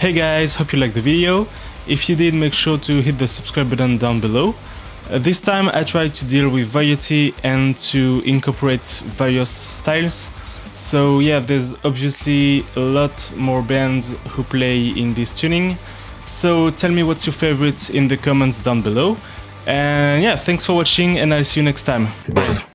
Hey guys, hope you liked the video. If you did, make sure to hit the subscribe button down below. This time I tried to deal with variety and to incorporate various styles. So yeah, there's obviously a lot more bands who play in this tuning. So tell me what's your favorites in the comments down below. And yeah, thanks for watching and I'll see you next time. Bye.